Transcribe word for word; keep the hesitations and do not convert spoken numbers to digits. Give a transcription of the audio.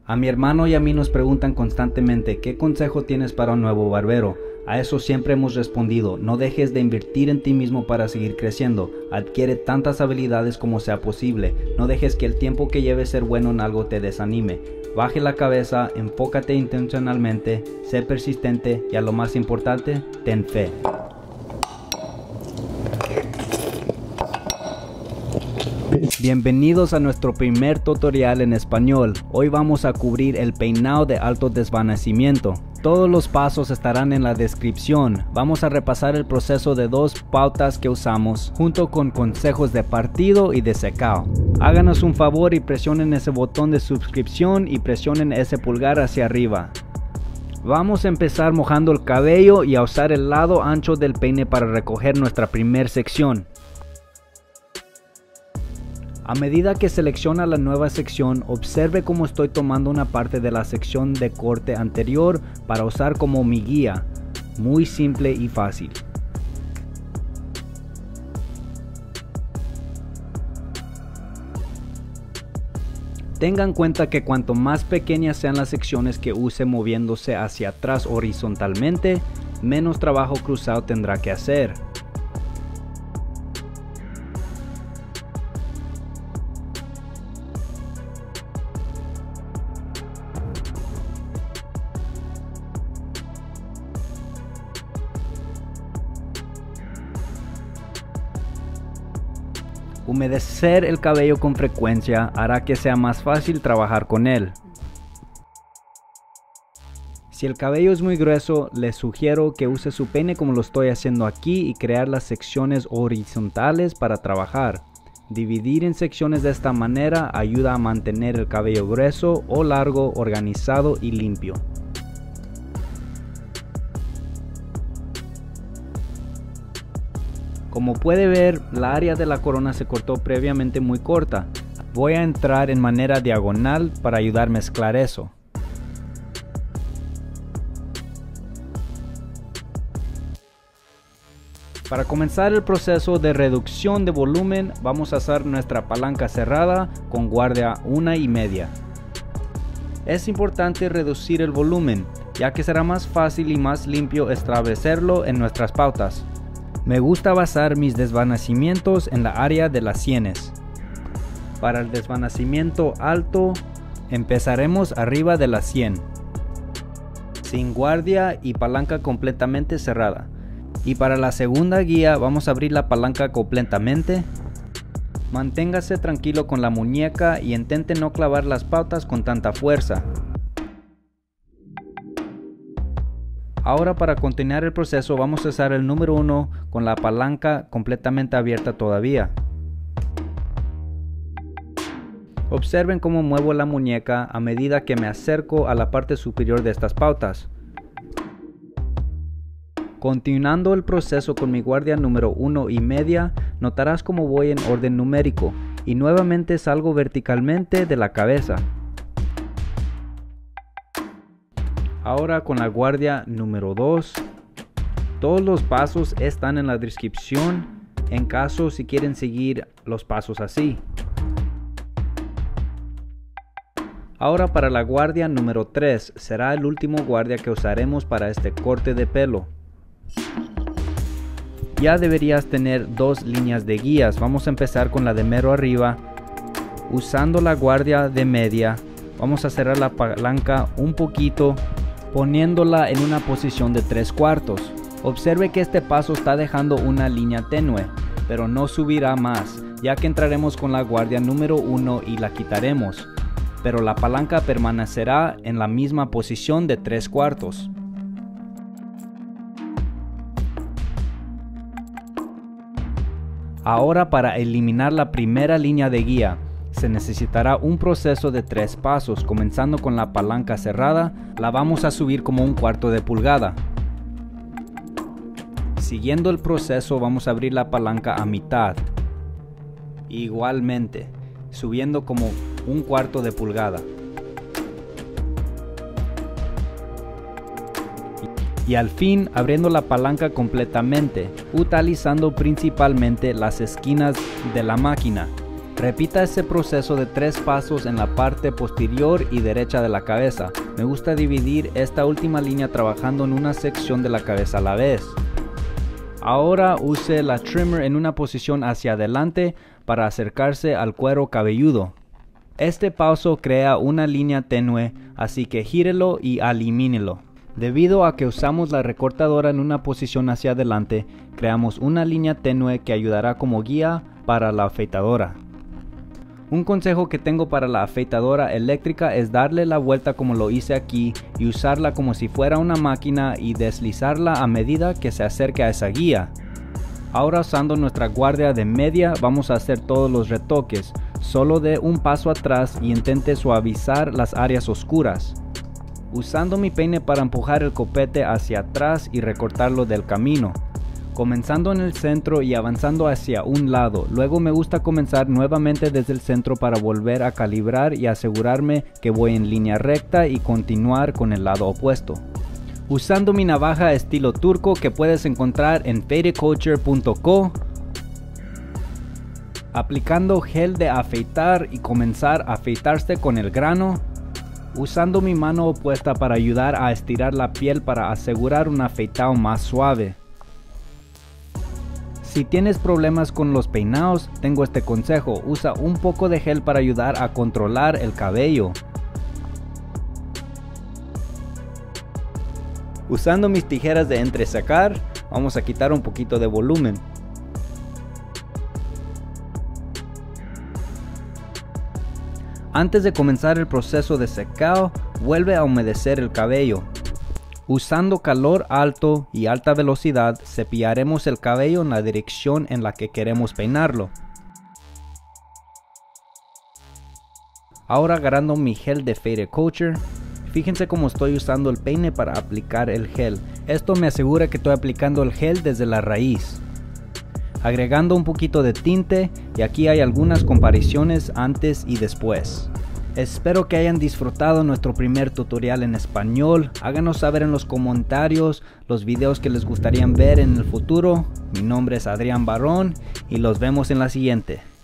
A mi hermano y a mí nos preguntan constantemente ¿qué consejo tienes para un nuevo barbero? A eso siempre hemos respondido, no dejes de invertir en ti mismo para seguir creciendo, adquiere tantas habilidades como sea posible, no dejes que el tiempo que lleves ser bueno en algo te desanime, baje la cabeza, enfócate intencionalmente, sé persistente y a lo más importante, ten fe. Bienvenidos a nuestro primer tutorial en español. Hoy vamos a cubrir el peinado de alto desvanecimiento. Todos los pasos estarán en la descripción. Vamos a repasar el proceso de dos pautas que usamos, junto con consejos de partido y de secado. Háganos un favor y presionen ese botón de suscripción y presionen ese pulgar hacia arriba. Vamos a empezar mojando el cabello y a usar el lado ancho del peine para recoger nuestra primera sección. A medida que selecciona la nueva sección, observe cómo estoy tomando una parte de la sección de corte anterior para usar como mi guía. Muy simple y fácil. Tengan en cuenta que cuanto más pequeñas sean las secciones que use moviéndose hacia atrás horizontalmente, menos trabajo cruzado tendrá que hacer. Humedecer el cabello con frecuencia hará que sea más fácil trabajar con él. Si el cabello es muy grueso, les sugiero que use su peine como lo estoy haciendo aquí y crear las secciones horizontales para trabajar. Dividir en secciones de esta manera ayuda a mantener el cabello grueso o largo, organizado y limpio. Como puede ver, la área de la corona se cortó previamente muy corta. Voy a entrar en manera diagonal para ayudar a mezclar eso. Para comenzar el proceso de reducción de volumen, vamos a hacer nuestra palanca cerrada con guardia una y media. Es importante reducir el volumen, ya que será más fácil y más limpio establecerlo en nuestras pautas. Me gusta basar mis desvanecimientos en la área de las sienes. Para el desvanecimiento alto, empezaremos arriba de la sien, sin guardia y palanca completamente cerrada. Y para la segunda guía vamos a abrir la palanca completamente. Manténgase tranquilo con la muñeca y intente no clavar las pautas con tanta fuerza. Ahora, para continuar el proceso, vamos a usar el número uno con la palanca completamente abierta todavía. Observen cómo muevo la muñeca a medida que me acerco a la parte superior de estas pautas. Continuando el proceso con mi guardia número uno y media, notarás cómo voy en orden numérico y nuevamente salgo verticalmente de la cabeza. Ahora con la guardia número dos, todos los pasos están en la descripción en caso si quieren seguir los pasos así. Ahora para la guardia número tres, será el último guardia que usaremos para este corte de pelo. Ya deberías tener dos líneas de guías. Vamos a empezar con la de mero arriba. Usando la guardia de media, vamos a cerrar la palanca un poquito, poniéndola en una posición de tres cuartos. Observe que este paso está dejando una línea tenue, pero no subirá más, ya que entraremos con la guardia número uno y la quitaremos, pero la palanca permanecerá en la misma posición de tres cuartos. Ahora, para eliminar la primera línea de guía, se necesitará un proceso de tres pasos. Comenzando con la palanca cerrada, la vamos a subir como un cuarto de pulgada. Siguiendo el proceso, vamos a abrir la palanca a mitad. Igualmente, subiendo como un cuarto de pulgada. Y al fin, abriendo la palanca completamente, utilizando principalmente las esquinas de la máquina. Repita ese proceso de tres pasos en la parte posterior y derecha de la cabeza. Me gusta dividir esta última línea trabajando en una sección de la cabeza a la vez. Ahora use la trimmer en una posición hacia adelante para acercarse al cuero cabelludo. Este paso crea una línea tenue, así que gírelo y elimínelo. Debido a que usamos la recortadora en una posición hacia adelante, creamos una línea tenue que ayudará como guía para la afeitadora. Un consejo que tengo para la afeitadora eléctrica es darle la vuelta como lo hice aquí y usarla como si fuera una máquina y deslizarla a medida que se acerque a esa guía. Ahora, usando nuestra guardia de media, vamos a hacer todos los retoques. Solo dé un paso atrás y intente suavizar las áreas oscuras. Usando mi peine para empujar el copete hacia atrás y recortarlo del camino. Comenzando en el centro y avanzando hacia un lado. Luego me gusta comenzar nuevamente desde el centro para volver a calibrar y asegurarme que voy en línea recta y continuar con el lado opuesto. Usando mi navaja estilo turco que puedes encontrar en fade culture punto co. Aplicando gel de afeitar y comenzar a afeitarse con el grano. Usando mi mano opuesta para ayudar a estirar la piel para asegurar un afeitado más suave. Si tienes problemas con los peinados, tengo este consejo: usa un poco de gel para ayudar a controlar el cabello. Usando mis tijeras de entresacar, vamos a quitar un poquito de volumen. Antes de comenzar el proceso de secado, vuelve a humedecer el cabello. Usando calor alto y alta velocidad, cepillaremos el cabello en la dirección en la que queremos peinarlo. Ahora, agarrando mi gel de Fade Culture, fíjense cómo estoy usando el peine para aplicar el gel. Esto me asegura que estoy aplicando el gel desde la raíz. Agregando un poquito de tinte, y aquí hay algunas comparaciones antes y después. Espero que hayan disfrutado nuestro primer tutorial en español. Háganos saber en los comentarios los videos que les gustaría ver en el futuro. Mi nombre es Adrián Barrón y los vemos en la siguiente.